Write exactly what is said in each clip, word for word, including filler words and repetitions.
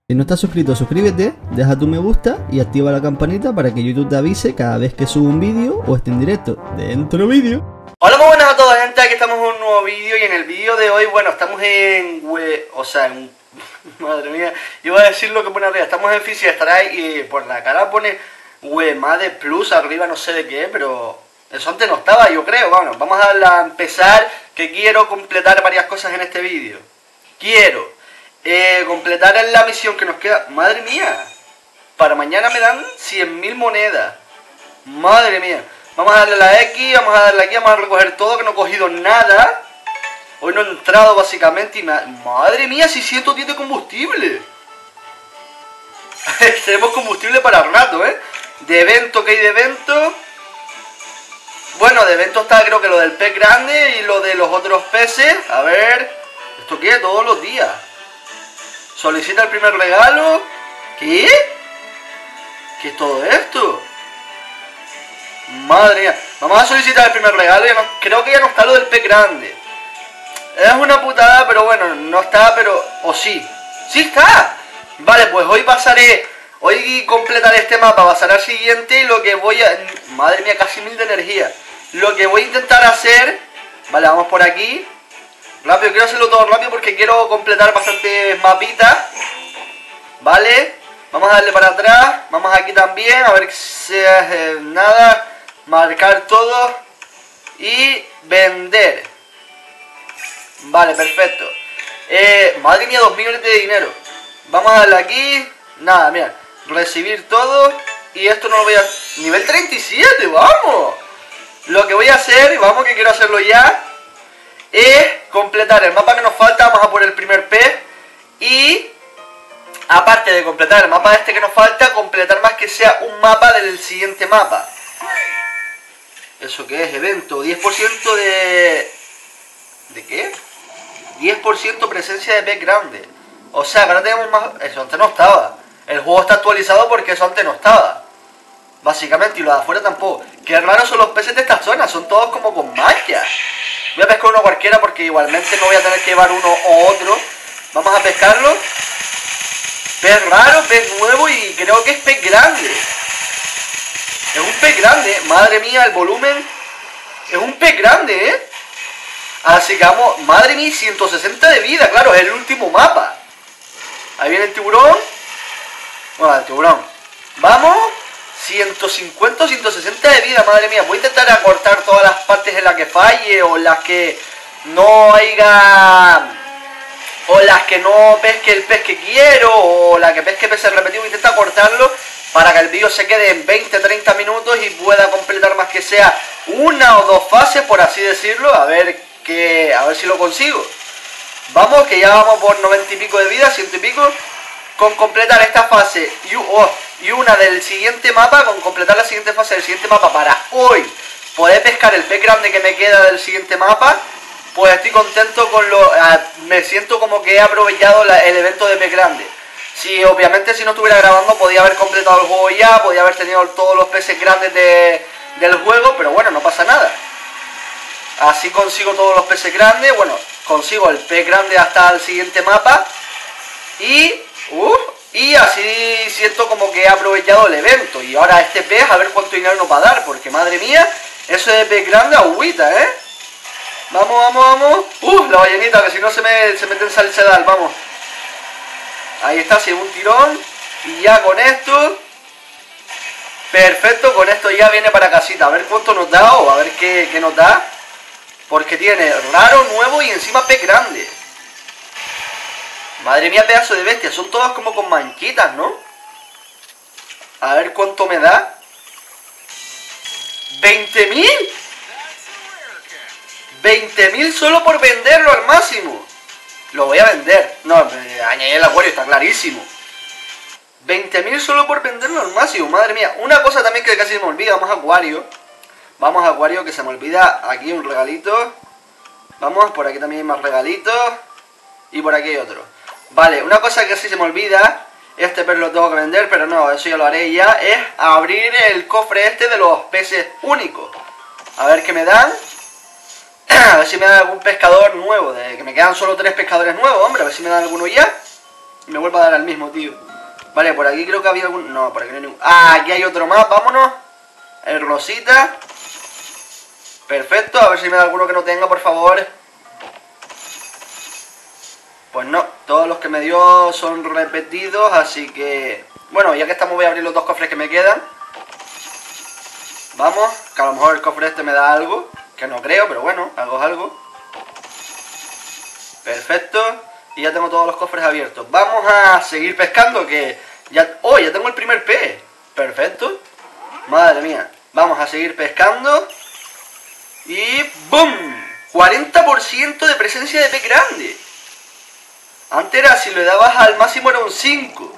Si no estás suscrito, suscríbete, deja tu me gusta y activa la campanita para que YouTube te avise cada vez que subo un vídeo o esté en directo. Dentro vídeo. Hola, muy buenas a todos, gente, aquí estamos en un nuevo vídeo y en el vídeo de hoy, bueno, estamos en... We... o sea, en... madre mía, iba a decir lo que pone arriba, estamos en Fishing Strike y por la cara pone Wemade Plus arriba, no sé de qué, pero eso antes no estaba, yo creo. Bueno, vamos a empezar, que quiero completar varias cosas en este vídeo. Quiero eh, completar la misión que nos queda, madre mía, para mañana me dan cien mil monedas, madre mía. Vamos a darle a la X, vamos a darle aquí, vamos a recoger todo, que no he cogido nada. Hoy no he entrado básicamente y nada. Madre mía, seiscientos diez de combustible. Tenemos combustible para rato, ¿eh? De evento, que hay de evento. Bueno, de evento está creo que lo del pez grande y lo de los otros peces. A ver, ¿esto qué? Todos los días. Solicita el primer regalo. ¿Qué? ¿Qué es todo esto? Madre mía, vamos a solicitar el primer regalo. Ya no, creo que ya no está lo del pez grande. Es una putada, pero bueno, no está, pero... o sí, sí está. Vale, pues hoy pasaré, hoy completaré este mapa, pasaré al siguiente y lo que voy a... madre mía, casi mil de energía. Lo que voy a intentar hacer... vale, vamos por aquí. Rápido, quiero hacerlo todo rápido porque quiero completar bastantes mapitas. Vale, vamos a darle para atrás, vamos aquí también, a ver que sea eh, nada. Marcar todo y vender. Vale, perfecto. eh, Madre mía, dos millones de dinero. Vamos a darle aquí. Nada, mira, recibir todo. Y esto no lo voy a... nivel treinta y siete, vamos. Lo que voy a hacer, vamos que quiero hacerlo ya, es completar el mapa que nos falta. Vamos a por el primer pez. Y aparte de completar el mapa este que nos falta, completar más que sea un mapa del siguiente mapa. ¿Eso qué es? Evento, diez por ciento de... ¿de qué? diez por ciento presencia de pez grande. O sea, que ahora tenemos más... eso antes no estaba. El juego está actualizado porque eso antes no estaba, básicamente, y los de afuera tampoco. Qué raros son los peces de esta zona, son todos como con manchas. Voy a pescar uno cualquiera porque igualmente no voy a tener que llevar uno o otro. Vamos a pescarlo. Pez raro, pez nuevo y creo que es pez grande. Es un pez grande, madre mía, el volumen. Es un pez grande, ¿eh? Así que vamos, madre mía, ciento sesenta de vida, claro, es el último mapa. Ahí viene el tiburón. Bueno, el tiburón. Vamos, ciento cincuenta, ciento sesenta de vida, madre mía. Voy a intentar acortar todas las partes en las que falle o las que no haya... o las que no pesque el pez que quiero, o la que pesque peces repetidos. Intenta cortarlo para que el vídeo se quede en veinte a treinta minutos y pueda completar más que sea una o dos fases, por así decirlo. A ver que a ver si lo consigo. Vamos, que ya vamos por noventa y pico de vida, ciento y pico. Con completar esta fase y, oh, y una del siguiente mapa, con completar la siguiente fase del siguiente mapa para hoy poder pescar el pez grande que me queda del siguiente mapa, pues estoy contento con lo... Uh, me siento como que he aprovechado la, el evento de pez grande. Si obviamente si no estuviera grabando podía haber completado el juego ya, podía haber tenido todos los peces grandes de, del juego, pero bueno, no pasa nada. Así consigo todos los peces grandes, bueno, consigo el pez grande hasta el siguiente mapa. Y... Uh, y así siento como que he aprovechado el evento. Y ahora este pez, a ver cuánto dinero nos va a dar, porque madre mía, eso de pez grande, agüita, ¿eh? Vamos, vamos, vamos. Uh, la ballenita, que si no se me, se mete en salsedal, vamos. Ahí está, sin un tirón. Y ya con esto... perfecto, con esto ya viene para casita. A ver cuánto nos da o a ver qué, qué nos da. Porque tiene raro, nuevo y encima pez grande. Madre mía, pedazo de bestia. Son todas como con manchitas, ¿no? A ver cuánto me da. ¿veinte mil? veinte mil solo por venderlo al máximo. Lo voy a vender. No, añadir el acuario, está clarísimo. veinte mil solo por venderlo al máximo, madre mía. Una cosa también que casi se me olvida. Vamos a acuario. Vamos a acuario, que se me olvida. Aquí un regalito. Vamos, por aquí también hay más regalitos. Y por aquí hay otro. Vale, una cosa que casi se me olvida. Este pez lo tengo que vender, pero no, eso ya lo haré ya. Es abrir el cofre este de los peces únicos. A ver qué me dan. A ver si me dan algún pescador nuevo, de que me quedan solo tres pescadores nuevos, hombre, a ver si me dan alguno ya. me vuelva a dar al mismo, tío. Vale, por aquí creo que había algún... No, por aquí no hay ningún... Ah, aquí hay otro más, vámonos. El rosita. Perfecto, a ver si me da alguno que no tenga, por favor. Pues no, todos los que me dio son repetidos, así que... Bueno, ya que estamos voy a abrir los dos cofres que me quedan. Vamos, que a lo mejor el cofre este me da algo. Que no creo, pero bueno, algo es algo. Perfecto. Y ya tengo todos los cofres abiertos. Vamos a seguir pescando, que... ya ¡Oh! Ya tengo el primer pez. Perfecto. Madre mía. Vamos a seguir pescando. Y... ¡boom! cuarenta por ciento de presencia de pez grande. Antes era, si le dabas al máximo era un cinco.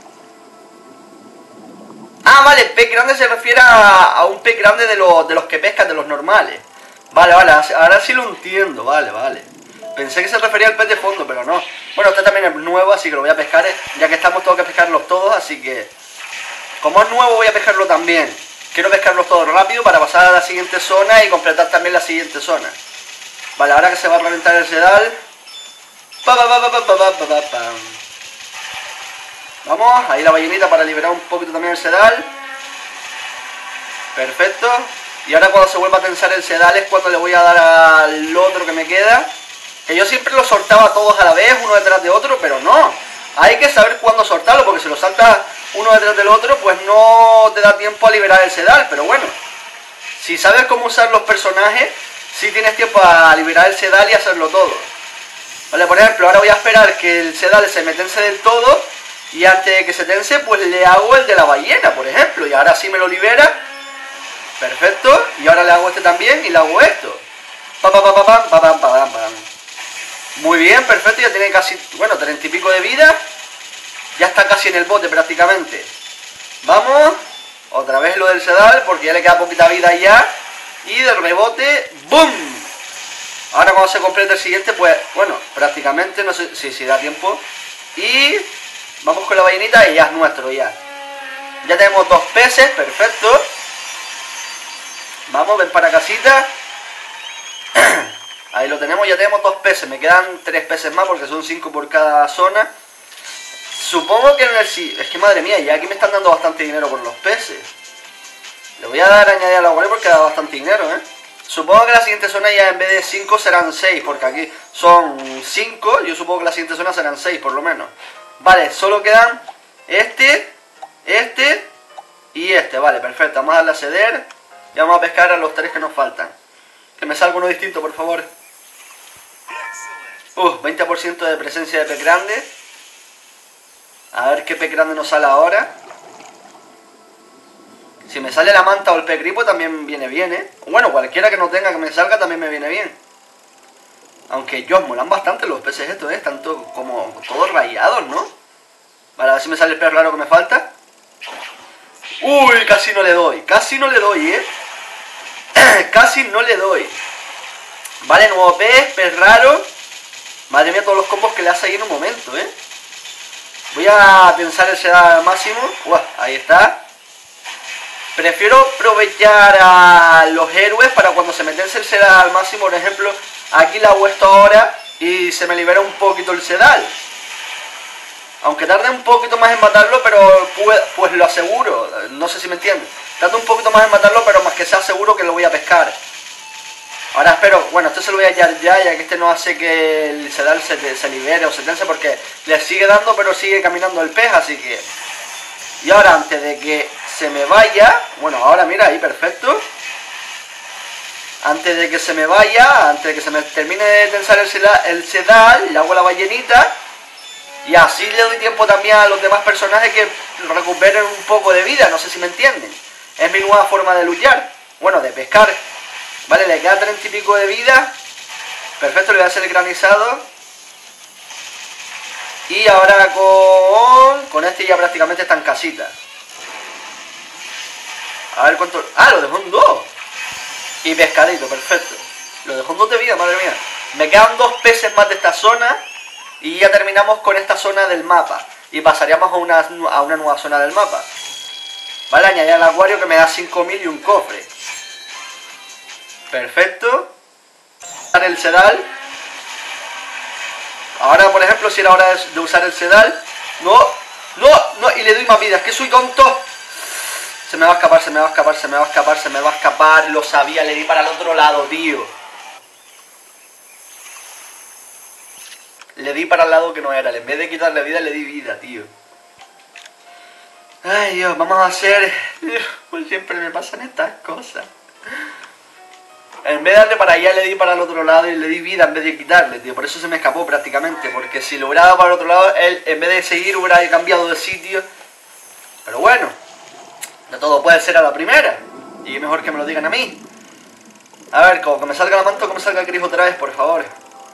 Ah, vale, pez grande se refiere a, a un pez grande de los, de los que pescan, de los normales. Vale, vale, ahora sí lo entiendo, vale, vale. Pensé que se refería al pez de fondo, pero no. Bueno, este también es nuevo, así que lo voy a pescar. Ya que estamos, tengo que pescarlos todos, así que... como es nuevo, voy a pescarlo también. Quiero pescarlos todos rápido para pasar a la siguiente zona y completar también la siguiente zona. Vale, ahora que se va a reventar el sedal. Pa, pa, pa, pa, pa, pa, pa, pa, pa. Vamos, ahí la ballenita para liberar un poquito también el sedal. Perfecto. Y ahora cuando se vuelva a tensar el sedal es cuando le voy a dar al otro que me queda. Que yo siempre los soltaba todos a la vez, uno detrás de otro, pero no. Hay que saber cuándo soltarlo, porque si lo saltas uno detrás del otro, pues no te da tiempo a liberar el sedal. Pero bueno, si sabes cómo usar los personajes, sí tienes tiempo a liberar el sedal y hacerlo todo. Vale, por ejemplo, ahora voy a esperar que el sedal se me tense del todo. Y antes de que se tense, pues le hago el de la ballena, por ejemplo. Y ahora sí me lo libera. Perfecto. Y ahora le hago este también y le hago esto. Pa, pa, pa, pa, pam, pa, pam, pa, pam, pam. Muy bien, perfecto. Ya tiene casi, bueno, treinta y pico de vida. Ya está casi en el bote prácticamente. Vamos. Otra vez lo del sedal, porque ya le queda poquita vida ya. Y de rebote, ¡boom! Ahora cuando se complete el siguiente, pues, bueno, prácticamente, no sé si, si da tiempo. Y... vamos con la ballenita y ya es nuestro, ya. Ya tenemos dos peces, perfecto. Vamos, ven para casita. Ahí lo tenemos, ya tenemos dos peces. Me quedan tres peces más porque son cinco por cada zona. Supongo que en el... sí, es que madre mía, ya aquí me están dando bastante dinero por los peces. Le voy a dar a añadir a la web porque da bastante dinero, ¿eh? Supongo que la siguiente zona ya en vez de cinco serán seis, porque aquí son cinco. Yo supongo que la siguiente zona serán seis por lo menos. Vale, solo quedan este, este y este. Vale, perfecto, vamos a darle a ceder. Y vamos a pescar a los tres que nos faltan. Que me salga uno distinto, por favor. Uh, veinte por ciento de presencia de pez grande. A ver qué pez grande nos sale ahora. Si me sale la manta o el pez gripo también viene bien, ¿eh? Bueno, cualquiera que no tenga que me salga también me viene bien. Aunque ellos molan bastante los peces estos, ¿eh? Están todo, como todos rayados, ¿no? Vale, a ver si me sale el pez raro que me falta. Uy, casi no le doy. Casi no le doy, ¿eh? Casi no le doy. Vale, nuevo pez, pez raro. Madre mía, todos los combos que le hace ahí en un momento, ¿eh? Voy a tensar el sedal al máximo. Uah, ahí está. Prefiero aprovechar a los héroes para cuando se me tense el sedal al máximo. Por ejemplo, aquí le hago esto ahora y se me libera un poquito el sedal. Aunque tarde un poquito más en matarlo, pero pues, pues lo aseguro. No sé si me entienden. Tarda un poquito más en matarlo, pero más que sea seguro que lo voy a pescar. Ahora espero, bueno, esto se lo voy a hallar ya, ya que este no hace que el sedal se, se libere o se tense, porque le sigue dando, pero sigue caminando el pez, así que... Y ahora, antes de que se me vaya... Bueno, ahora mira, ahí, perfecto. Antes de que se me vaya, antes de que se me termine de tensar el sedal, el sedal le hago la ballenita. Y así le doy tiempo también a los demás personajes que recuperen un poco de vida, no sé si me entienden. Es mi nueva forma de luchar, bueno, de pescar. Vale, le queda treinta y pico de vida. Perfecto, le voy a hacer el granizado. Y ahora con... con este ya prácticamente está en casita. A ver cuánto... ¡Ah, lo dejó en dos! Y pescadito, perfecto. Lo dejó en dos de vida, madre mía. Me quedan dos peces más de esta zona. Y ya terminamos con esta zona del mapa. Y pasaríamos a una, a una nueva zona del mapa. Vale, añadir al acuario que me da cinco mil y un cofre. Perfecto. El sedal. Ahora, por ejemplo, si era hora de usar el sedal, No, no, no, y le doy más vida, es que soy tonto. Se me va a escapar, se me va a escapar, se me va a escapar, se me va a escapar. Lo sabía, le di para el otro lado, tío. Le di para el lado que no era, en vez de quitarle vida, le di vida, tío. Ay, Dios, vamos a hacer... Pues siempre me pasan estas cosas. En vez de darle para allá, le di para el otro lado y le di vida en vez de quitarle, tío. Por eso se me escapó prácticamente. Porque si lo hubiera dado para el otro lado, él en vez de seguir hubiera cambiado de sitio. Pero bueno, no todo puede ser a la primera. Y es mejor que me lo digan a mí. A ver, como que me salga la manta o que me salga el gris otra vez, por favor.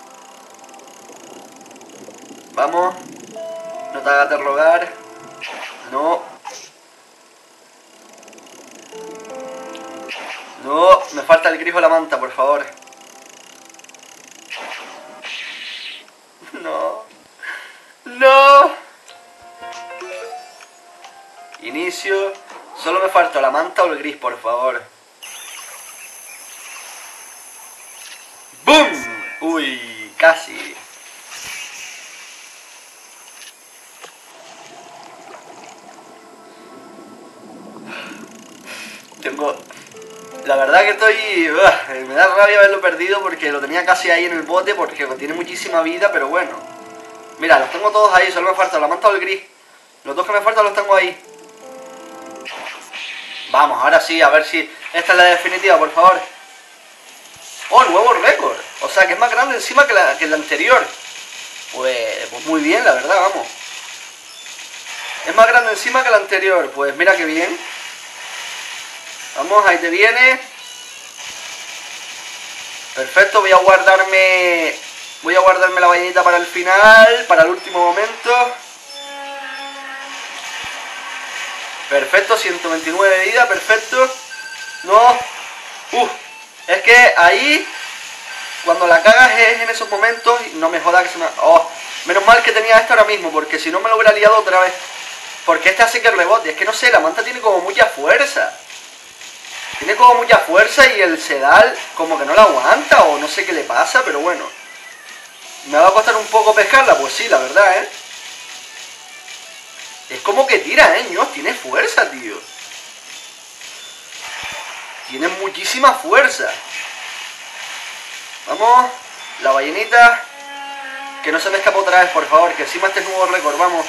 Vamos. No te hagas de rogar. No. No, me falta el grifo de la manta, por favor. No. No. Inicio. Solo me falta la manta o el gris, por favor. ¡Bum! Uy, casi. Tengo... La verdad que estoy... Uh, me da rabia haberlo perdido porque lo tenía casi ahí en el bote porque tiene muchísima vida, pero bueno. Mira, los tengo todos ahí, solo me falta la manta o el gris. Los dos que me faltan los tengo ahí. Vamos, ahora sí, a ver si... Esta es la definitiva, por favor. ¡Oh, nuevo récord! O sea, que es más grande encima que la, que la anterior. Pues, pues muy bien, la verdad, vamos. Es más grande encima que la anterior. Pues mira qué bien. Vamos, ahí te viene. Perfecto, voy a guardarme... Voy a guardarme la ballenita para el final, para el último momento. Perfecto, ciento veintinueve de vida, perfecto. No. Uf, es que ahí, cuando la cagas es en esos momentos. No me jodas que se me... Oh, menos mal que tenía esto ahora mismo, porque si no me lo hubiera liado otra vez. Porque este hace que rebote. Es que no sé, la manta tiene como mucha fuerza. Tiene como mucha fuerza y el sedal como que no la aguanta o no sé qué le pasa, pero bueno. ¿Me va a costar un poco pescarla? Pues sí, la verdad, ¿eh? Es como que tira, ¿eh, ños? Tiene fuerza, tío. Tiene muchísima fuerza. Vamos. La ballenita. Que no se me escapa otra vez, por favor. Que encima este es nuevo récord, vamos.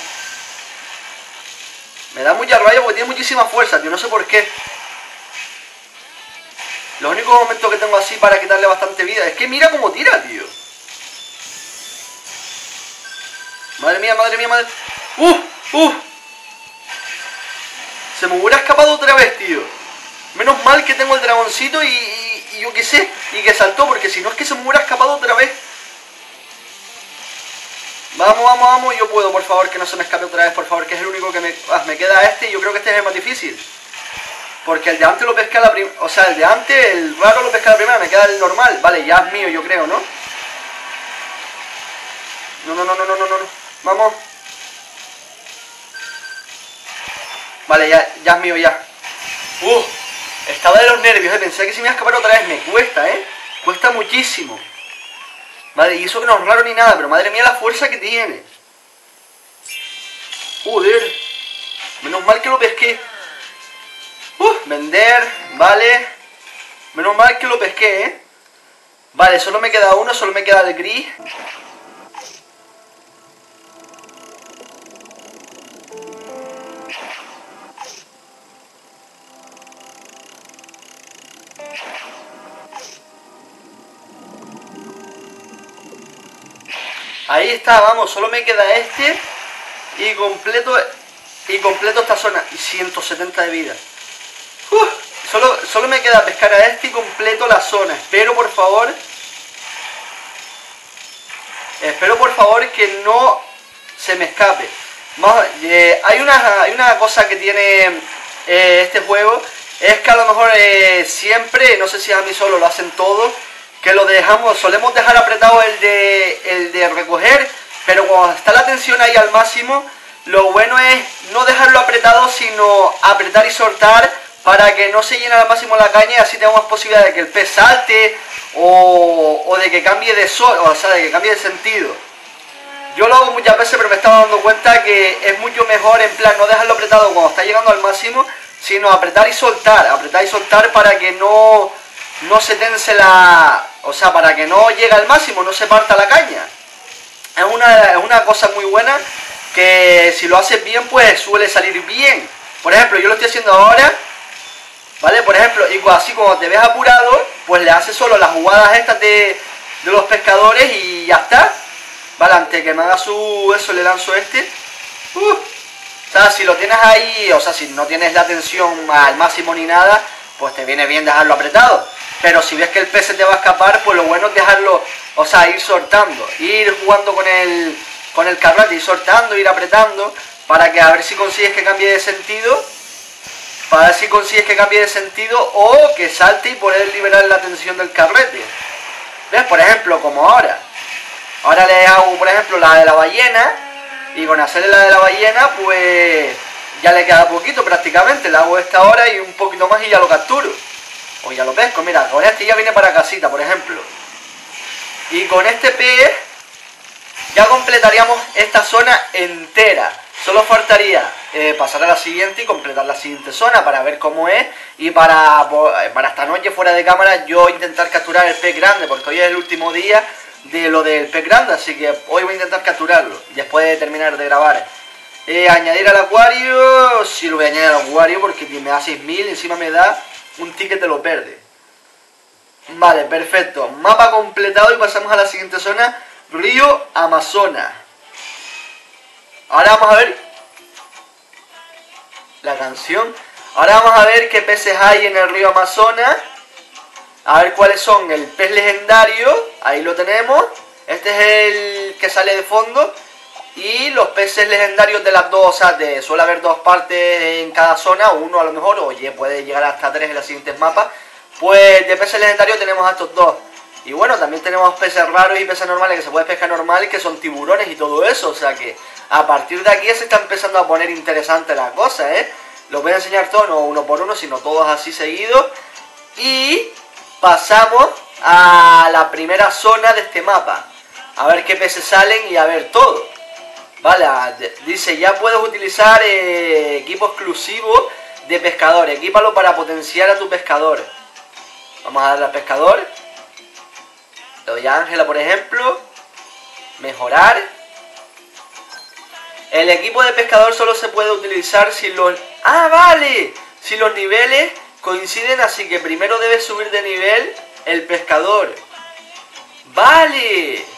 Me da mucha rabia porque tiene muchísima fuerza, tío. No sé por qué. Los únicos momentos que tengo así para quitarle bastante vida. Es que mira cómo tira, tío. Madre mía, madre mía, madre... ¡Uh! ¡Uh! Se me hubiera escapado otra vez, tío. Menos mal que tengo el dragoncito y, y, y yo qué sé. Y que saltó, porque si no es que se me hubiera escapado otra vez. Vamos, vamos, vamos. Yo puedo, por favor, que no se me escape otra vez, por favor. Que es el único que me... Ah, me queda este y yo creo que este es el más difícil. Porque el de antes lo pesqué a la primera... O sea, el de antes, el raro lo pesqué a la primera. Me queda el normal. Vale, ya es mío, yo creo, ¿no? No, no, no, no, no, no, no. Vamos. Vale, ya, ya es mío, ya. Uh, estaba de los nervios, ¿eh? Pensé que si me iba a escapar otra vez. Me cuesta, ¿eh? Cuesta muchísimo. Vale, y eso que no es raro ni nada, pero madre mía la fuerza que tiene. Joder. Menos mal que lo pesqué. Uh, vender, vale. Menos mal que lo pesqué, ¿eh? Vale, solo me queda uno, solo me queda el gris. Ahí está, vamos, solo me queda este y completo y completo esta zona. Y ciento setenta de vida. Uh, solo, solo me queda pescar a este y completo la zona. Espero por favor. Espero por favor que no se me escape. Vamos, eh, hay, una, hay una cosa que tiene eh, este juego. Es que a lo mejor eh, siempre, no sé si a mí solo lo hacen todos, que lo dejamos, solemos dejar apretado el de, el de recoger, pero cuando está la tensión ahí al máximo, lo bueno es no dejarlo apretado, sino apretar y soltar para que no se llene al máximo la caña y así tenemos posibilidad de que el pez salte o, o de que cambie de sol, o sea, de que cambie de sentido. yo lo hago muchas veces, pero me estaba dando cuenta que es mucho mejor, en plan, no dejarlo apretado cuando está llegando al máximo, sino apretar y soltar, apretar y soltar para que no, no se tense la... O sea, para que no llegue al máximo, no se parta la caña. Es una, es una cosa muy buena que si lo haces bien, pues suele salir bien. Por ejemplo, yo lo estoy haciendo ahora, ¿vale? Por ejemplo, y así cuando te ves apurado, pues le haces solo las jugadas estas de, de los pescadores y ya está. Vale, antes que me haga su... eso le lanzo este. Uh, o sea, si lo tienes ahí, o sea, si no tienes la tensión al máximo ni nada, pues te viene bien dejarlo apretado. Pero si ves que el pez se te va a escapar, pues lo bueno es dejarlo, o sea, ir soltando, ir jugando con el, con el carrete, ir soltando, ir apretando, para que a ver si consigues que cambie de sentido, para ver si consigues que cambie de sentido o que salte y poder liberar la tensión del carrete. ¿Ves? Por ejemplo, como ahora. Ahora le hago, por ejemplo, la de la ballena, y con hacerle la de la ballena, pues ya le queda poquito prácticamente. Le hago esta hora y un poquito más y ya lo capturo. O ya lo pesco, mira, con este ya viene para casita, por ejemplo. Y con este pez ya completaríamos esta zona entera. Solo faltaría eh, pasar a la siguiente y completar la siguiente zona para ver cómo es. Y para, para esta noche fuera de cámara yo intentar capturar el pez grande, porque hoy es el último día de lo del pez grande, así que hoy voy a intentar capturarlo después de terminar de grabar. Eh, añadir al acuario, sí lo voy a añadir al acuario porque me da seis mil, encima me da un ticket de lo verde. Vale, perfecto, mapa completado y pasamos a la siguiente zona, río Amazonas. Ahora vamos a ver la canción. Ahora vamos a ver qué peces hay en el río Amazonas. A ver cuáles son. El pez legendario, ahí lo tenemos. Este es el que sale de fondo. Y los peces legendarios de las dos, o sea, de, suele haber dos partes en cada zona. Uno a lo mejor, oye, puede llegar hasta tres en los siguientes mapas. Pues de peces legendarios tenemos a estos dos. Y bueno, también tenemos peces raros y peces normales que se puede pescar normal, que son tiburones y todo eso. O sea que a partir de aquí se está empezando a poner interesante la cosa, ¿eh? Los voy a enseñar todos, no uno por uno, sino todos así seguidos. Y pasamos a la primera zona de este mapa. A ver qué peces salen y a ver todo. Vale, dice, ya puedes utilizar eh, equipo exclusivo de pescador. Equípalo para potenciar a tu pescador. Vamos a darle al pescador. Le doy a Ángela, por ejemplo. Mejorar. El equipo de pescador solo se puede utilizar si los... ¡Ah, vale! Si los niveles coinciden, así que primero debe subir de nivel el pescador. ¡Vale!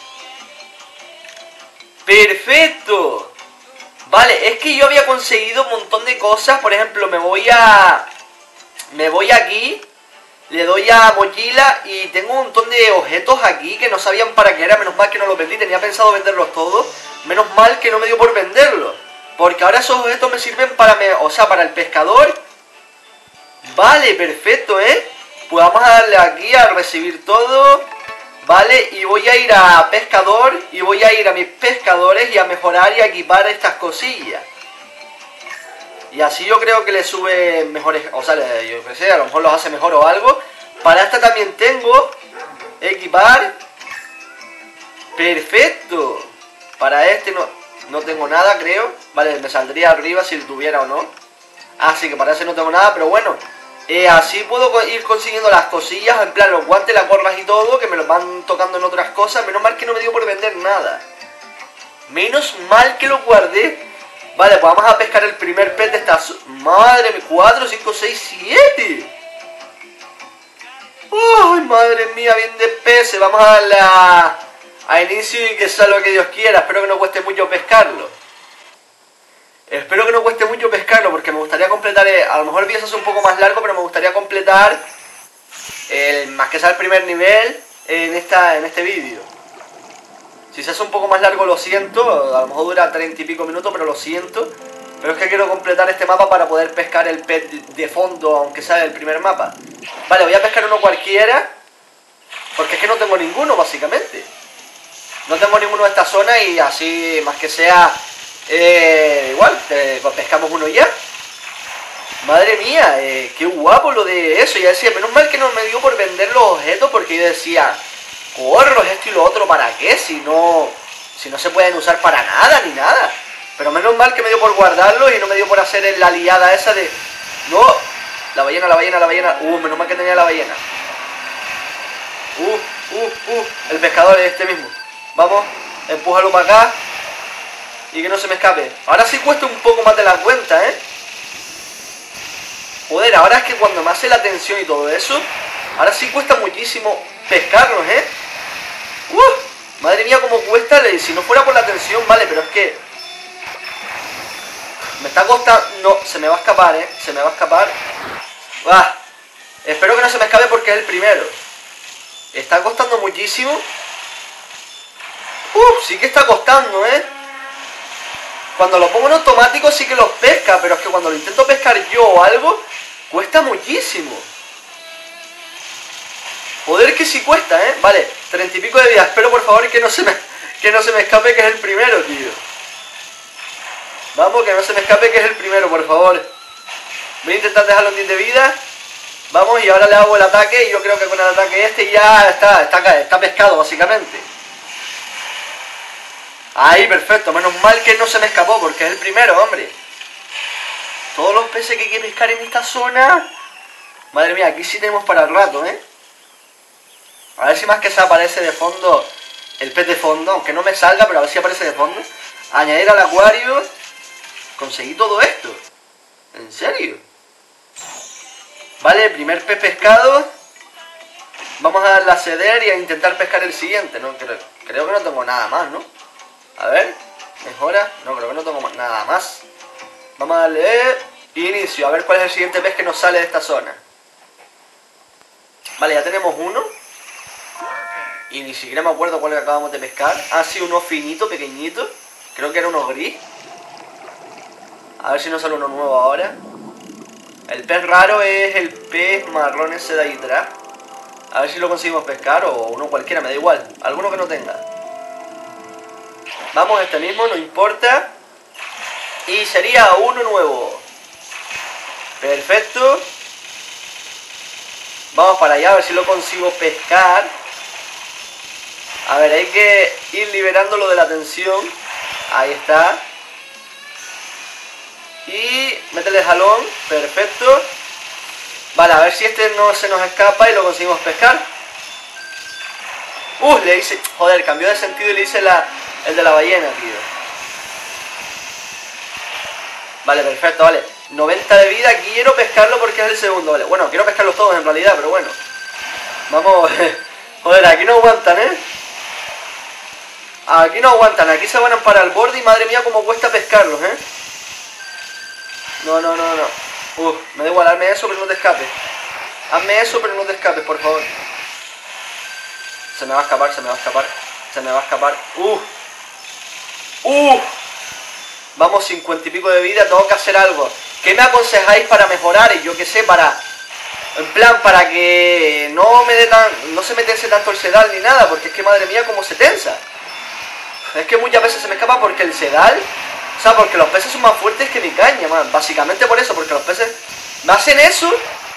¡Perfecto! Vale, es que yo había conseguido un montón de cosas. Por ejemplo, me voy a... Me voy aquí... Le doy a mochila y tengo un montón de objetos aquí que no sabían para qué era. Menos mal que no los vendí, tenía pensado venderlos todos. Menos mal que no me dio por venderlos, porque ahora esos objetos me sirven para, me, o sea, para el pescador. Vale, perfecto, ¿eh? Pues vamos a darle aquí a recibir todo. Vale, y voy a ir a pescador y voy a ir a mis pescadores y a mejorar y a equipar estas cosillas. Y así yo creo que le sube mejores, o sea, yo qué sé, a lo mejor los hace mejor o algo. Para esta también tengo equipar. Perfecto. Para este no, no tengo nada, creo. Vale, me saldría arriba si lo tuviera o no. Así que para ese no tengo nada, pero bueno. Eh, así puedo ir consiguiendo las cosillas, en plan los guantes, las gorras y todo, que me los van tocando en otras cosas. Menos mal que no me dio por vender nada. Menos mal que lo guardé. Vale, pues vamos a pescar el primer pez de esta... Madre mía, cuatro, cinco, seis, siete. Ay, madre mía, bien de peces. Vamos a darle a, a inicio y que sea lo que Dios quiera. Espero que no cueste mucho pescarlo. Espero que no cueste mucho pescarlo, porque me gustaría completar... El, a lo mejor el video se hace un poco más largo, pero me gustaría completar... El, más que sea el primer nivel en, esta, en este vídeo. Si se hace un poco más largo lo siento, a lo mejor dura treinta y pico minutos, pero lo siento. Pero es que quiero completar este mapa para poder pescar el pez de fondo, aunque sea el primer mapa. Vale, voy a pescar uno cualquiera, porque es que no tengo ninguno, básicamente. No tengo ninguno de esta zona y así, más que sea, eh, igual, eh, pescamos uno ya. Madre mía, eh, qué guapo lo de eso. Ya decía, menos mal que no me dio por vender los objetos, porque yo decía... Corros, esto y lo otro, ¿para qué? Si no, Si no se pueden usar para nada, ni nada. Pero menos mal que me dio por guardarlo y no me dio por hacer la liada esa de... ¡No! La ballena, la ballena, la ballena. Uh, menos mal que tenía la ballena. Uh, uh, uh. El pescador es este mismo. Vamos, empújalo para acá. Y que no se me escape. Ahora sí cuesta un poco más de la cuenta, ¿eh? Joder, ahora es que cuando me hace la tensión y todo eso, ahora sí cuesta muchísimo pescarlos, ¿eh? Uh, madre mía, cómo cuesta. Si no fuera por la tensión, vale, pero es que... Me está costando... No, se me va a escapar, ¿eh? Se me va a escapar. Ah, espero que no se me escape porque es el primero. Está costando muchísimo. Uh, sí que está costando, ¿eh? Cuando lo pongo en automático sí que los pesca, pero es que cuando lo intento pescar yo o algo, cuesta muchísimo. Joder, que sí cuesta, ¿eh? Vale, treinta y pico de vida. Espero por favor que no se me, que no se me escape, que es el primero, tío. Vamos, que no se me escape, que es el primero, por favor. Voy a intentar dejarlo en diez de vida. Vamos, y ahora le hago el ataque. Y yo creo que con el ataque este ya está, está, está pescado, básicamente. Ahí, perfecto. Menos mal que no se me escapó, porque es el primero, hombre. Todos los peces que hay que pescar en esta zona. Madre mía, aquí sí tenemos para el rato, ¿eh? A ver si más que se aparece de fondo el pez de fondo. Aunque no me salga, pero a ver si aparece de fondo. Añadir al acuario. Conseguí todo esto. ¿En serio? Vale, primer pez pescado. Vamos a darle a ceder y a intentar pescar el siguiente, ¿no? Creo, creo que no tengo nada más, ¿no? A ver, mejora. No, creo que no tengo nada más. Vamos a darle inicio, a ver cuál es el siguiente pez que nos sale de esta zona. Vale, ya tenemos uno. Y ni siquiera me acuerdo cuál acabamos de pescar. Ah, sí, uno finito, pequeñito. Creo que era uno gris. A ver si nos sale uno nuevo ahora. El pez raro es el pez marrón ese de ahí atrás. A ver si lo conseguimos pescar o uno cualquiera, me da igual. Alguno que no tenga. Vamos, este mismo, no importa. Y sería uno nuevo. Perfecto. Vamos para allá a ver si lo consigo pescar. A ver, hay que ir liberándolo de la tensión. Ahí está. Y métele jalón. Perfecto. Vale, a ver si este no se nos escapa y lo conseguimos pescar. Uh, le hice... Joder, cambió de sentido y le hice la... el de la ballena, tío. Vale, perfecto, vale. noventa de vida, quiero pescarlo porque es el segundo, vale. Bueno, quiero pescarlos todos en realidad, pero bueno. Vamos... Joder, aquí no aguantan, ¿eh? Aquí no aguantan, aquí se van para el borde y madre mía cómo cuesta pescarlos, ¿eh? No, no, no, no. Uf, me da igual, hazme eso pero no te escapes. Hazme eso pero no te escapes, por favor. Se me va a escapar, se me va a escapar. Se me va a escapar. Uf. Uf. Vamos, cincuenta y pico de vida, tengo que hacer algo. ¿Qué me aconsejáis para mejorar? Y yo qué sé, para... En plan, para que no me dé tan... No se me tense tanto el sedal ni nada, porque es que madre mía cómo se tensa. Es que muchas veces se me escapa porque el sedal... O sea, porque los peces son más fuertes que mi caña, man. Básicamente por eso, porque los peces me hacen eso.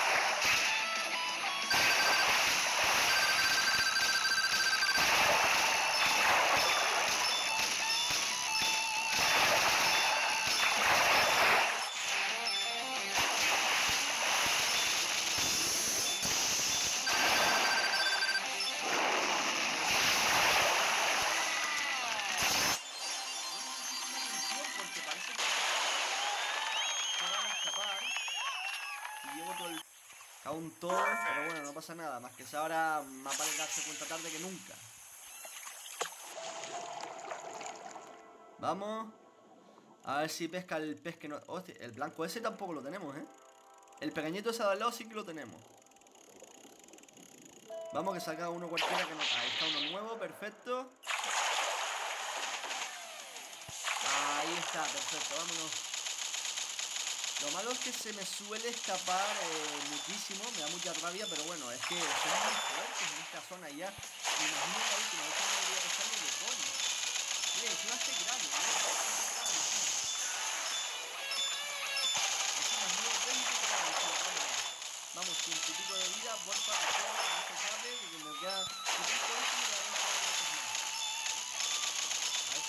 Aún todo, pero bueno, no pasa nada, más que ahora más vale darse cuenta tarde que nunca. Vamos. A ver si pesca el pez que no... Hostia, el blanco ese tampoco lo tenemos, ¿eh? El pequeñito ese de al lado sí que lo tenemos. Vamos, que salga uno cualquiera que no... Ahí está uno nuevo, perfecto. Ahí está, perfecto, vámonos. Lo malo es que se me suele escapar eh, muchísimo, me da mucha rabia, pero bueno, es que son muy fuertes en esta zona ya. Me imagino que la última vez que me debería pescar de coño. Mira, encima este grande, ¿no? Vamos, ciento y pico de vida, porfa, que no se escape, que me queda... Un pico esto y me quedan un par de veces más. A ver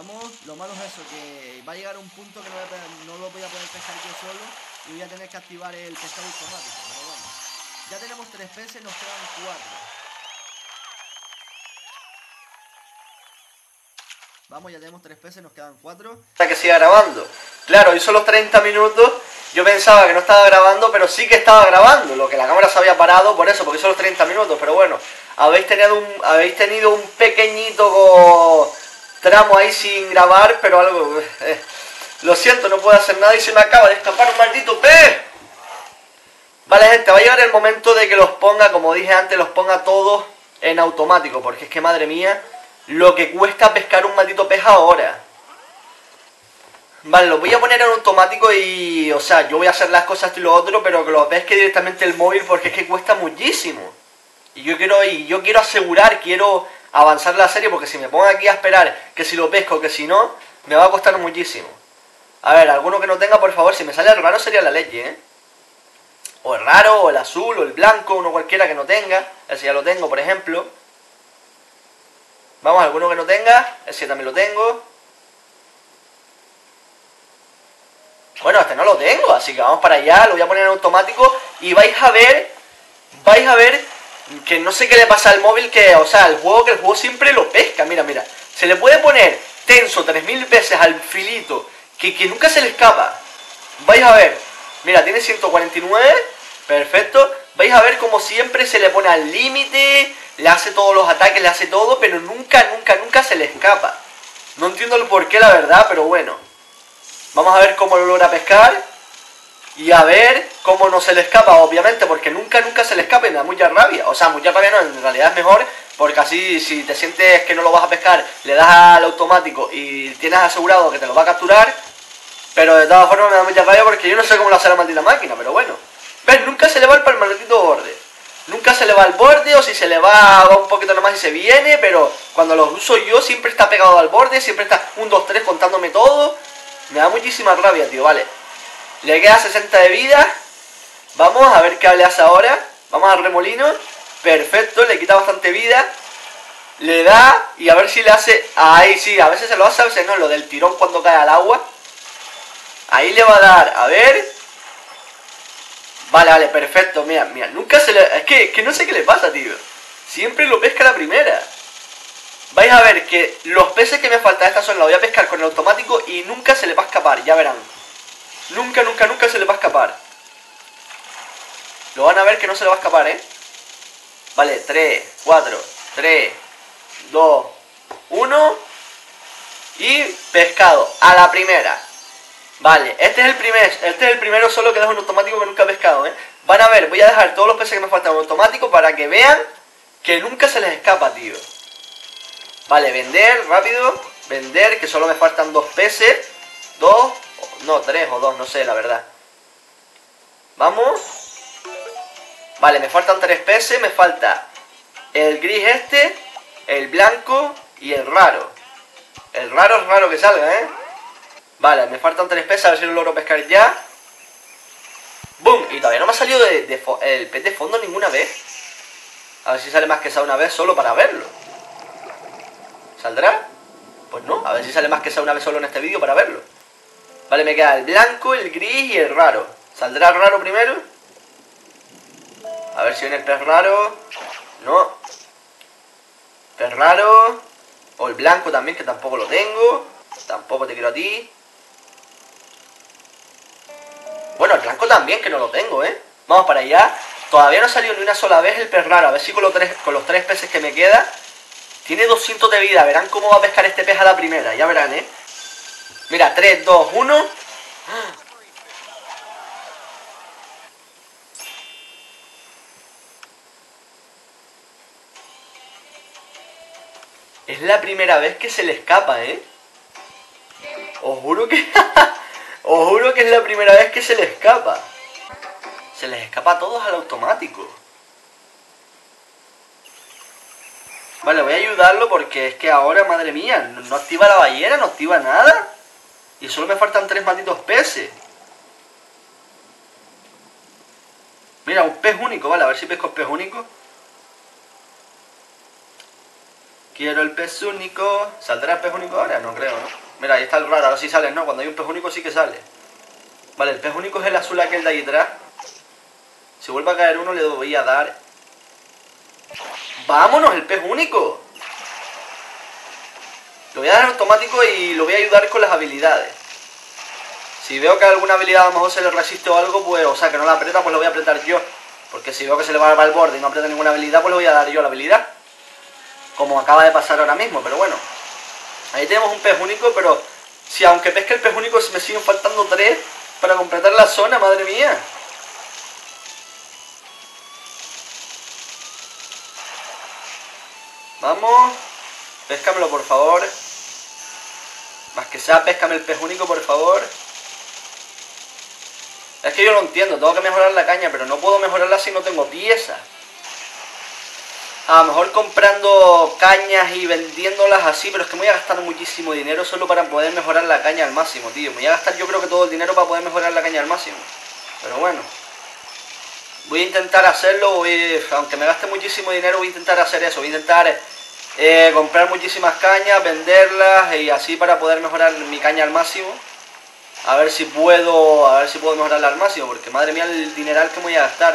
Vamos, lo malo es eso, que va a llegar un punto que no, voy a poder, no lo voy a poder pescar yo solo y voy a tener que activar el pescado automático, pero bueno. Ya tenemos tres peces, nos quedan cuatro. Vamos, ya tenemos tres peces, nos quedan cuatro. Para que siga grabando. Claro, hizo los treinta minutos, yo pensaba que no estaba grabando, pero sí que estaba grabando, lo que la cámara se había parado por eso, porque hizo los treinta minutos, pero bueno, habéis tenido un, habéis tenido un pequeñito tramo ahí sin grabar, pero algo... Eh, lo siento, no puedo hacer nada y se me acaba de escapar un maldito pez. Vale, gente, va a llegar el momento de que los ponga, como dije antes, los ponga todos en automático, porque es que, madre mía, lo que cuesta pescar un maldito pez ahora. Vale, los voy a poner en automático y, o sea, yo voy a hacer las cosas y lo otro, pero que los pesque directamente el móvil porque es que cuesta muchísimo. Y yo quiero, y yo quiero asegurar, quiero avanzar la serie, porque si me pongo aquí a esperar que si lo pesco, que si no, me va a costar muchísimo. A ver, alguno que no tenga, por favor, si me sale el raro sería la leche, ¿eh? O el raro, o el azul, o el blanco, uno cualquiera que no tenga. Ese ya lo tengo, por ejemplo. Vamos, alguno que no tenga, ese también lo tengo. Bueno, este no lo tengo, así que vamos para allá, lo voy a poner en automático y vais a ver, vais a ver que no sé qué le pasa al móvil, que, o sea, el juego, que el juego siempre lo pesca, mira, mira. Se le puede poner tenso tres mil veces al filito, que, que nunca se le escapa. Vais a ver, mira, tiene ciento cuarenta y nueve, perfecto. Vais a ver como siempre se le pone al límite, le hace todos los ataques, le hace todo, pero nunca, nunca, nunca se le escapa. No entiendo el porqué, la verdad, pero bueno. Vamos a ver cómo lo logra pescar. Y a ver cómo no se le escapa, obviamente, porque nunca, nunca se le escapa y me da mucha rabia. O sea, mucha rabia no, en realidad es mejor, porque así si te sientes que no lo vas a pescar, le das al automático y tienes asegurado que te lo va a capturar. Pero de todas formas me da mucha rabia porque yo no sé cómo lo hace la maldita máquina, pero bueno. ¿Ves? Nunca se le va el maldito borde. Nunca se le va el borde, o si se le va, va un poquito nomás y se viene, pero cuando lo uso yo siempre está pegado al borde, siempre está un, dos, tres contándome todo. Me da muchísima rabia, tío, vale. Le queda sesenta de vida. Vamos a ver qué le hace ahora. Vamos al remolino. Perfecto, le quita bastante vida. Le da y a ver si le hace... Ahí sí, a veces se lo hace, a veces no. Lo del tirón cuando cae al agua. Ahí le va a dar, a ver. Vale, vale, perfecto. Mira, mira, nunca se le... Es que, que no sé qué le pasa, tío. Siempre lo pesca a la primera. Vais a ver que los peces que me faltan, esta zona la voy a pescar con el automático y nunca se le va a escapar, ya verán. Nunca, nunca, nunca se le va a escapar. Lo van a ver que no se le va a escapar, ¿eh? Vale, tres, cuatro, tres, dos, uno. Y pescado, a la primera. Vale, este es el primer, este es el primero solo que dejo en automático que nunca he pescado, ¿eh? Van a ver, voy a dejar todos los peces que me faltan en automático para que vean que nunca se les escapa, tío. Vale, vender, rápido. Vender, que solo me faltan dos peces. Dos, no, tres o dos, no sé, la verdad. Vamos. Vale, me faltan tres peces. Me falta el gris este, el blanco y el raro. El raro es raro que salga, ¿eh? Vale, me faltan tres peces, a ver si lo logro pescar ya. ¡Bum! Y todavía no me ha salido de, de el pez de fondo ninguna vez. A ver si sale más que esa una vez solo para verlo. ¿Saldrá? Pues no, a ver si sale más que esa una vez solo en este vídeo para verlo. Vale, me queda el blanco, el gris y el raro. ¿Saldrá el raro primero? A ver si viene el pez raro. No. Pez raro. O el blanco también, que tampoco lo tengo. Tampoco te quiero a ti. Bueno, el blanco también, que no lo tengo, ¿eh? Vamos para allá. Todavía no ha salido ni una sola vez el pez raro. A ver si con los tres, con los tres peces que me queda. Tiene doscientos de vida. Verán cómo va a pescar este pez a la primera. Ya verán, ¿eh? Mira, tres, dos, uno. Es la primera vez que se le escapa, ¿eh? Os juro que... Os juro que es la primera vez que se le escapa. Se les escapa a todos al automático. Vale, voy a ayudarlo porque es que ahora, madre mía, no activa la ballena, no activa nada. Y solo me faltan tres malditos peces. Mira, un pez único, vale, a ver si pesco el pez único. Quiero el pez único. ¿Saldrá el pez único ahora? No creo, ¿no? Mira, ahí está el raro, ahora sí sale, ¿no? Cuando hay un pez único sí que sale. Vale, el pez único es el azul aquel de ahí atrás. Si vuelve a caer uno le voy a dar. ¡Vámonos, el pez único! Lo voy a dar automático y lo voy a ayudar con las habilidades. Si veo que alguna habilidad a lo mejor se le resiste o algo, pues, o sea, que no la aprieta, pues lo voy a apretar yo. Porque si veo que se le va al borde y no aprieta ninguna habilidad, pues le voy a dar yo la habilidad. Como acaba de pasar ahora mismo, pero bueno. Ahí tenemos un pez único, pero si aunque pesque el pez único me siguen faltando tres para completar la zona, madre mía. Vamos. Péscamelo, por favor. Más que sea, péscame el pez único, por favor. Es que yo lo entiendo, tengo que mejorar la caña, pero no puedo mejorarla si no tengo piezas. A lo mejor comprando cañas y vendiéndolas así, pero es que me voy a gastar muchísimo dinero solo para poder mejorar la caña al máximo, tío. Me voy a gastar yo creo que todo el dinero para poder mejorar la caña al máximo. Pero bueno. Voy a intentar hacerlo, voy, aunque me gaste muchísimo dinero, voy a intentar hacer eso. Voy a intentar eh, comprar muchísimas cañas, venderlas y así para poder mejorar mi caña al máximo. A ver si puedo, a ver si puedo mejorarla al máximo, porque madre mía el dineral que me voy a gastar.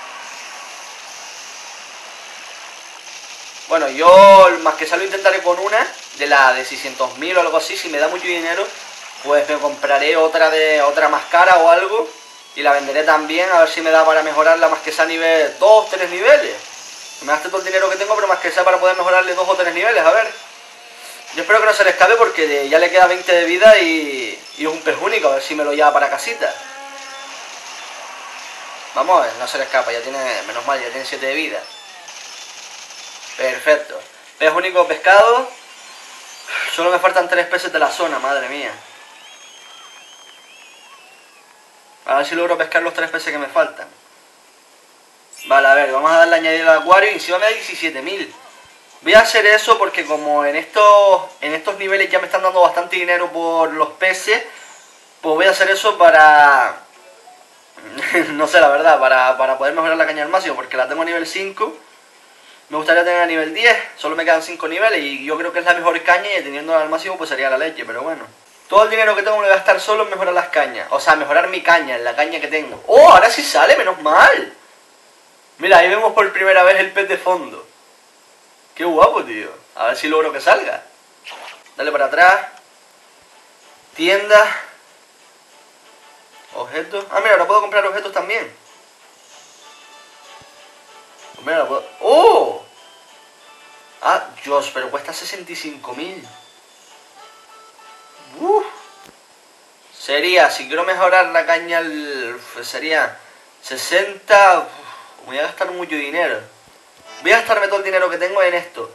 Bueno, yo más que salgo intentaré con una, de la de seiscientos mil o algo así. Si me da mucho dinero, pues me compraré otra de otra más cara o algo. Y la venderé también, a ver si me da para mejorarla más que sea a nivel dos, tres niveles. Me gaste todo el dinero que tengo, pero más que sea para poder mejorarle dos o tres niveles, a ver. Yo espero que no se le escape porque de, ya le queda veinte de vida y, y es un pez único, a ver si me lo lleva para casita. Vamos, no se le escapa, ya tiene, menos mal, ya tiene siete de vida. Perfecto. Pez único pescado. Solo me faltan tres peces de la zona, madre mía. A ver si logro pescar los tres peces que me faltan. Vale, a ver, vamos a darle a añadir al acuario y encima me da diecisiete mil. Voy a hacer eso porque como en estos, en estos niveles ya me están dando bastante dinero por los peces, pues voy a hacer eso para... no sé, la verdad, para, para poder mejorar la caña al máximo, porque la tengo a nivel cinco. Me gustaría tener a nivel diez, solo me quedan cinco niveles y yo creo que es la mejor caña y teniéndola al máximo pues sería la leche, pero bueno. Todo el dinero que tengo que gastar solo en mejorar las cañas, o sea, mejorar mi caña, la caña que tengo. ¡Oh, ahora sí sale, menos mal! Mira, ahí vemos por primera vez el pez de fondo. ¡Qué guapo, tío! A ver si logro que salga. Dale para atrás. Tienda. Objetos. Ah, mira, ahora puedo comprar objetos también. Mira, ahora puedo... ¡Oh! Ah, Dios, pero cuesta sesenta y cinco mil. Uf. Sería, si quiero mejorar la caña, sería sesenta. Uf, voy a gastar mucho dinero. Voy a gastarme todo el dinero que tengo en esto.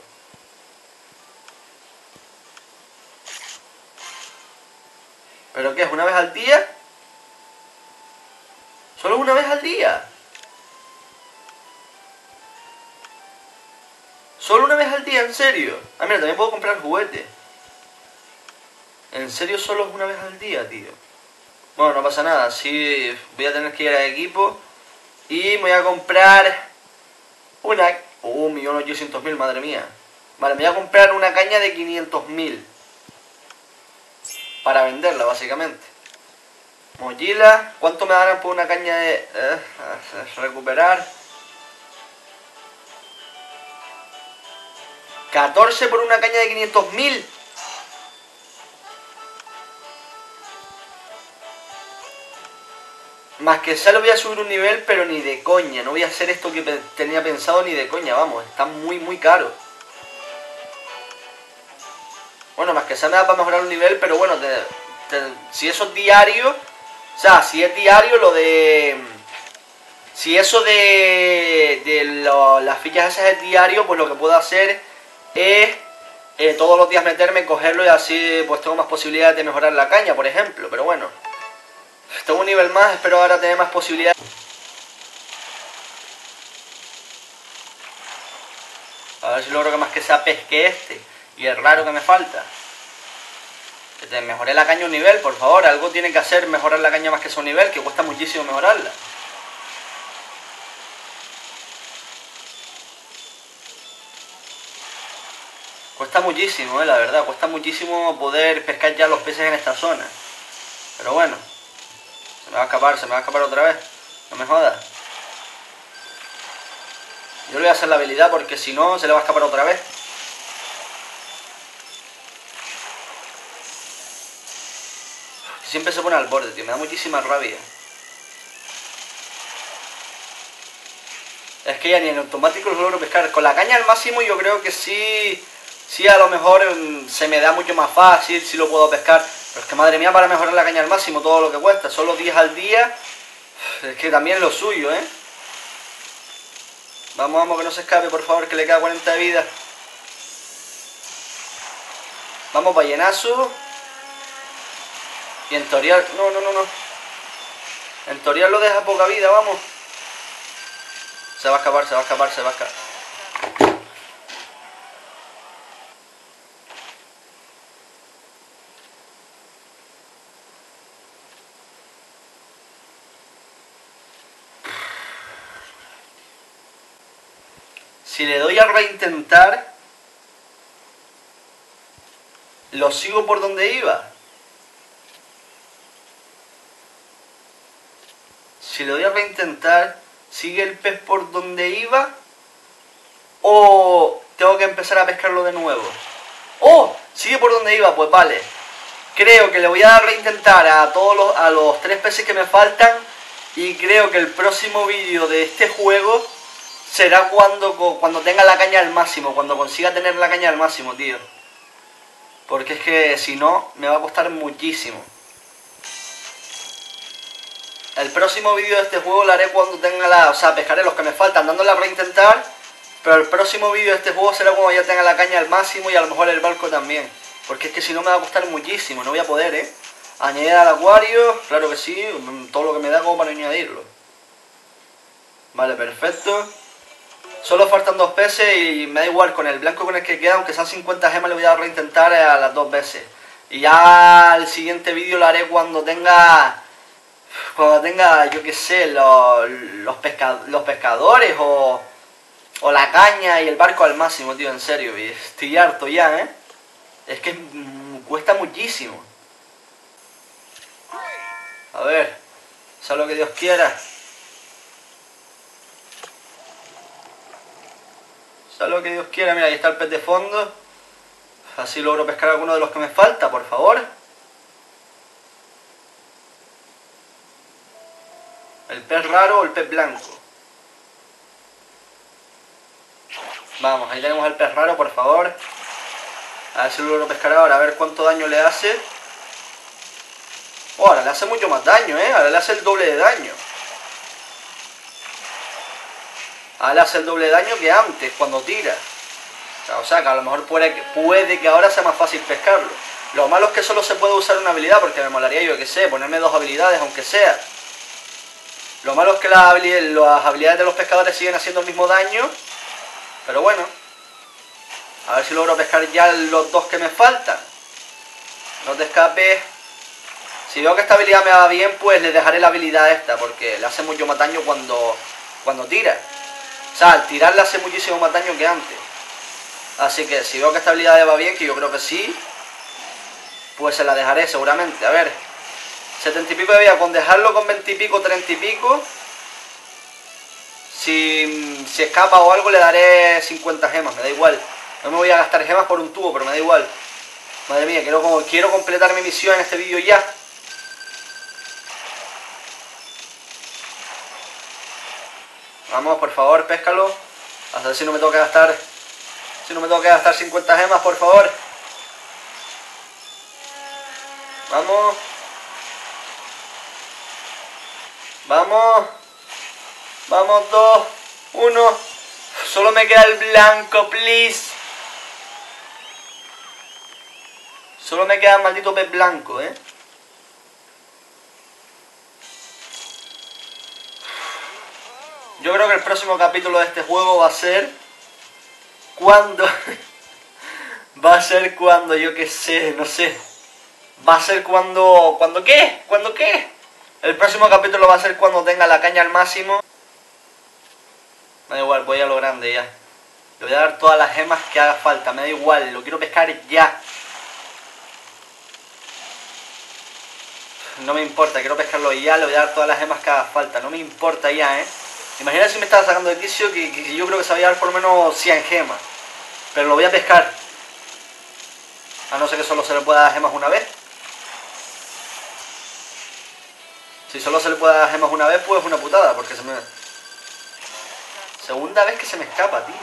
¿Pero qué es? ¿Una vez al día? ¿Solo una vez al día? ¿Solo una vez al día? ¿En serio? Ah, mira, también puedo comprar juguetes. ¿En serio solo una vez al día, tío? Bueno, no pasa nada. Sí, voy a tener que ir al equipo. Y me voy a comprar una... Oh, un millón ochocientos mil, madre mía. Vale, me voy a comprar una caña de quinientos mil. Para venderla, básicamente. Mochila. ¿Cuánto me darán por una caña de... Eh, recuperar? catorce por una caña de quinientos mil. Más que solo voy a subir un nivel, pero ni de coña. No voy a hacer esto que tenía pensado ni de coña, vamos. Está muy, muy caro. Bueno, más que sea me da para mejorar un nivel, pero bueno, te, te, si eso es diario... O sea, si es diario lo de... Si eso de, de lo, las fichas esas es diario, pues lo que puedo hacer es eh, todos los días meterme, cogerlo y así pues tengo más posibilidades de mejorar la caña, por ejemplo. Pero bueno, tengo un nivel más, espero ahora tener más posibilidades. A ver si logro que más que sea pesque este y el raro que me falta. Que te mejoré la caña un nivel, por favor. Algo tiene que hacer mejorar la caña más que sea un nivel, que cuesta muchísimo mejorarla. cuesta muchísimo, eh, la verdad, cuesta muchísimo poder pescar ya los peces en esta zona. Pero bueno, se me va a escapar, se me va a escapar otra vez, no me jodas. Yo le voy a hacer la habilidad porque si no se le va a escapar otra vez. Siempre se pone al borde, tío, me da muchísima rabia. Es que ya ni en automático los logro pescar. Con la caña al máximo yo creo que sí, sí a lo mejor um, se me da mucho más fácil, sí lo puedo pescar. Pero es que madre mía, para mejorar la caña al máximo todo lo que cuesta, solo diez al día, es que también lo suyo, ¿eh? Vamos, vamos, que no se escape, por favor, que le queda cuarenta de vida. Vamos, ballenazo. Y en teoría... No, no, no, no. En teoría lo deja poca vida, vamos. Se va a escapar, se va a escapar, se va a escapar. Si le doy a reintentar, lo sigo por donde iba. Si le doy a reintentar, ¿sigue el pez por donde iba? ¿O tengo que empezar a pescarlo de nuevo? ¡Oh! ¿Sigue por donde iba? Pues vale. Creo que le voy a dar a reintentar a todos los, a los tres peces que me faltan. Y creo que el próximo vídeo de este juego será cuando, cuando tenga la caña al máximo. Cuando consiga tener la caña al máximo, tío. Porque es que si no, me va a costar muchísimo. El próximo vídeo de este juego lo haré cuando tenga la... O sea, pescaré los que me faltan dándole a reintentar. Pero el próximo vídeo de este juego será cuando ya tenga la caña al máximo y a lo mejor el barco también. Porque es que si no me va a costar muchísimo, no voy a poder, ¿eh? Añadir al acuario, claro que sí, todo lo que me da como para añadirlo. Vale, perfecto. Solo faltan dos peces y me da igual, con el blanco con el que queda, aunque sean cincuenta gemas, le voy a reintentar a las dos veces. Y ya el siguiente vídeo lo haré cuando tenga... Cuando tenga, yo qué sé, los, los, pesca, los pescadores o, o la caña y el barco al máximo, tío, en serio. Estoy harto ya, ¿eh? Es que mm, cuesta muchísimo. A ver, sea lo que Dios quiera. Sea lo que Dios quiera, mira, ahí está el pez de fondo. Así logro pescar alguno de los que me falta, por favor. El pez raro o el pez blanco. Vamos, ahí tenemos el pez raro, por favor. A ver si lo logro pescar ahora, a ver cuánto daño le hace. Oh, ahora le hace mucho más daño, ¿eh? Ahora le hace el doble de daño. Ahora le hace el doble de daño que antes, cuando tira. O sea, o sea que a lo mejor puede, puede que ahora sea más fácil pescarlo. Lo malo es que solo se puede usar una habilidad, porque me molaría, yo que sé, ponerme dos habilidades, aunque sea. Lo malo es que las habilidades, las habilidades de los pescadores siguen haciendo el mismo daño. Pero bueno. A ver si logro pescar ya los dos que me faltan. No te escapes. Si veo que esta habilidad me va bien, pues le dejaré la habilidad esta, porque le hace mucho más daño cuando, cuando tira. O sea, al tirar le hace muchísimo más daño que antes. Así que si veo que esta habilidad le va bien, que yo creo que sí, pues se la dejaré seguramente. A ver, setenta y pico de vida, con dejarlo con veinte y pico, treinta y pico. Si, si escapa o algo le daré cincuenta gemas, me da igual. No me voy a gastar gemas por un tubo, pero me da igual. Madre mía, quiero, como, quiero completar mi misión en este vídeo ya. Vamos, por favor, péscalo. A ver si no me tengo que gastar. Si no me tengo que gastar cincuenta gemas, por favor. Vamos. Vamos. Vamos, dos, uno. Solo me queda el blanco, please. Solo me queda el maldito pez blanco, eh. Yo creo que el próximo capítulo de este juego va a ser cuando va a ser cuando yo qué sé, no sé. Va a ser cuando cuando qué, cuando qué. El próximo capítulo va a ser cuando tenga la caña al máximo. Da igual, voy a lo grande ya. Le voy a dar todas las gemas que haga falta, me da igual, lo quiero pescar ya. No me importa, quiero pescarlo ya, le voy a dar todas las gemas que haga falta, no me importa ya, ¿eh? Imagina si me estaba sacando de quicio que, que yo creo que se va a llevar por lo menos cien gemas. Pero lo voy a pescar. A no ser que solo se le pueda dar gemas una vez. Si solo se le puede dar gemas una vez, pues es una putada, porque se me... Segunda vez que se me escapa, tío.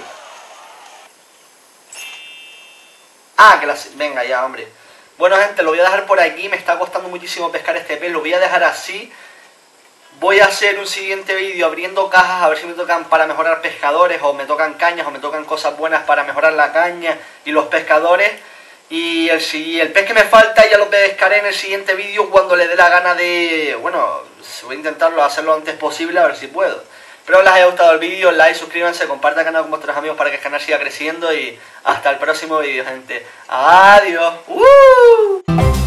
Ah, que las... Venga ya, hombre. Bueno, gente, lo voy a dejar por aquí. Me está costando muchísimo pescar este pez. Lo voy a dejar así. Voy a hacer un siguiente vídeo abriendo cajas, a ver si me tocan para mejorar pescadores, o me tocan cañas, o me tocan cosas buenas para mejorar la caña y los pescadores. Y el, si el pez que me falta ya lo pescaré en el siguiente vídeo cuando le dé la gana de... Bueno, voy a intentarlo hacerlo lo antes posible, a ver si puedo. Espero que les haya gustado el vídeo, like, suscríbanse, compartan el canal con vuestros amigos para que el canal siga creciendo y hasta el próximo vídeo, gente. Adiós. ¡Uh!